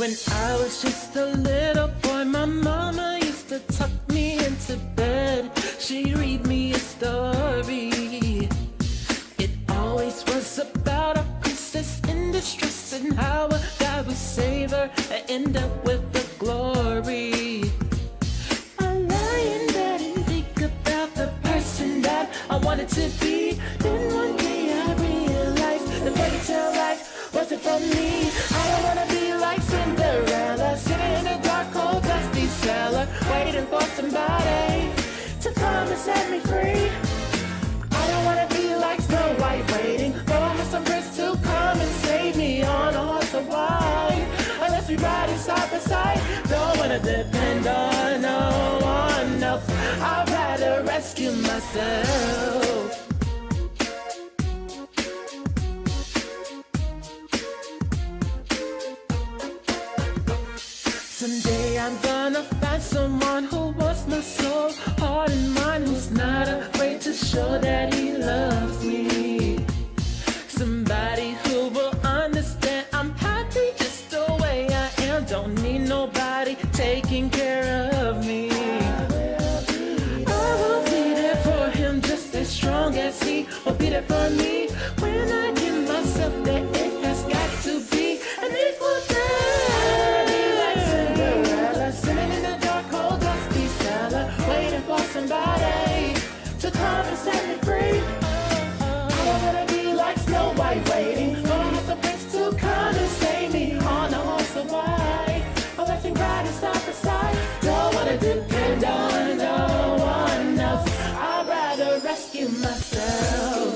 When I was just a little boy, my mama used to tuck me into bed. She'd read me a story. It always was about a princess in distress and how a God would save her and end up with the glory. I lie in bed and think about the person that I wanted to be. Then one day I realized the fairy tale life wasn't for me. I don't wanna be like Cinderella, sitting in a dark, cold, dusty cellar, waiting for somebody to come and set me free. I don't wanna be like Snow White, waiting for some prince to come and save me on a horse of white. Unless we ride it side by side, don't wanna depend on no one else. I'd rather rescue myself. Someday I'm gonna find someone who wants my soul, heart and mind, who's not afraid to show that he loves me. Somebody who will understand I'm happy just the way I am, don't need nobody taking care of me. I will be there for him just as strong as he will be there for me. When I give myself that, it has got to be an equal day. Sitting in the dark, cold, dusty cellar, waiting for somebody to come and set me free. I don't wanna be like Snow White, waiting for some prince to come and save me on a horse of white. Unless we ride it side by side, don't wanna depend on no one else. I'd rather rescue myself.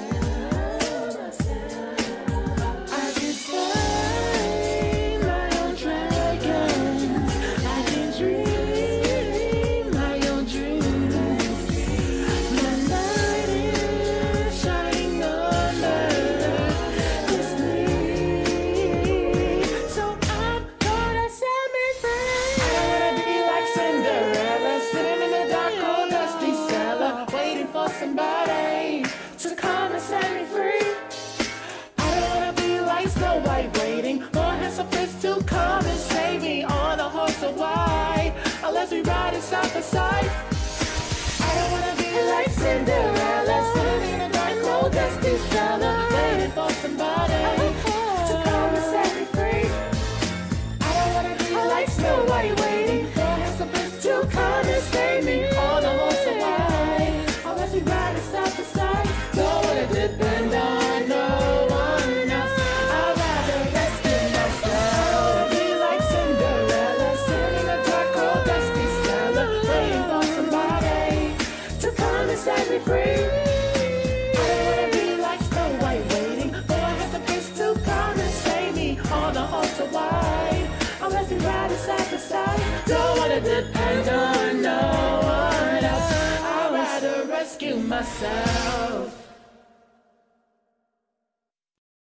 Somebody to come and set me free. I don't wanna be like Snow White, waiting for a handsome prince to come and save me on a horse of white. Unless we ride it side by side. I don't wanna be like Cinderella, sitting in a dark, cold, dusty cellar, waiting for somebody to come and set me free. I don't wanna be like Snow White, waiting for a handsome prince to come and save me on a horse of white. Unless we ride it side by side, don't wanna depend on no one else. I'd rather rescue myself. Be like Cinderella, sitting in a dark, cold, dusty cellar, waiting for somebody to come and set me free. I don't wanna be like Snow White, waiting for a handsome prince to come and save me on a horse of white. Unless we ride it side by side, don't wanna depend on no one else. Rescue myself.